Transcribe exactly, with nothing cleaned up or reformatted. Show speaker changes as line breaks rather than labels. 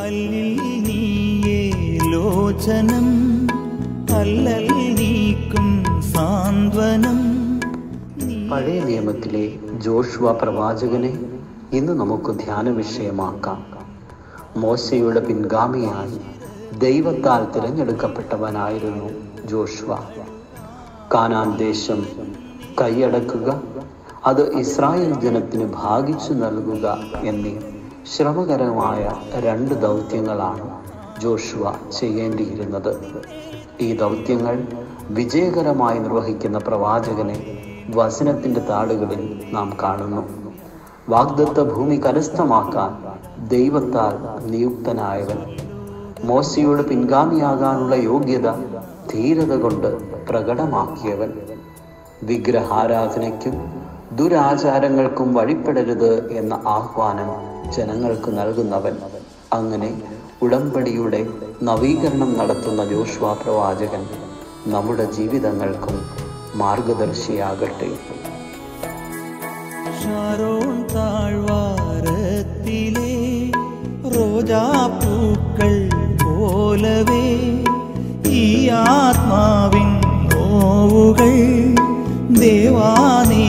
അല്ലിൽ നീയേ ലോചനം അല്ലൽ നീക്കും സാന്ത്വനം.
പഴയ നിയമത്തിലെ ജോഷുവ പ്രവാചകനെ ഇന്ന് നമുക്ക് ധ്യാന വിഷയമാക്കാം. മോശയുടെ പിൻഗാമിയായി ദൈവത്താൽ തിരഞ്ഞെടുക്കപ്പെട്ടവനായിരുന്നു ജോഷുവ. കാനാൻ ദേശം കൈയടക്കുക, അത് ഇസ്രായേൽ ജനത്തിന് ഭാഗിച്ചു നൽകുക എന്നീ ശ്രമകരമായ രണ്ട് ദൗത്യങ്ങളാണ് ജോഷുവ ചെയ്യേണ്ടിയിരുന്നത്. ഈ ദൗത്യങ്ങൾ വിജയകരമായി നിർവഹിക്കുന്ന പ്രവാചകനെ വചനത്തിൻ്റെ താളുകളിൽ നാം കാണുന്നു. വാഗ്ദത്ത ഭൂമി കരസ്ഥമാക്കാൻ ദൈവത്താൽ നിയുക്തനായവൻ, മോശയുടെ പിൻഗാമിയാകാനുള്ള യോഗ്യത ധീരത കൊണ്ട് പ്രകടമാക്കിയവൻ, വിഗ്രഹാരാധനയ്ക്കും ദുരാചാരങ്ങൾക്കും വഴിപ്പെടരുത് എന്ന ആഹ്വാനം ജനങ്ങൾക്ക് നൽകുന്നവൻ. അങ്ങനെ ഉടമ്പടിയുടെ നവീകരണം നടത്തുന്ന ജോഷുവ പ്രവാചകൻ നമ്മുടെ ജീവിതങ്ങൾക്കും മാർഗദർശിയാകട്ടെ.
ഷാരോൺ താഴ്വാരത്തിലെ റോജാപ്പൂക്കൾ പോലവേ ഈ ആത്മാവിൻ നോവുകൾ ദേവാനീ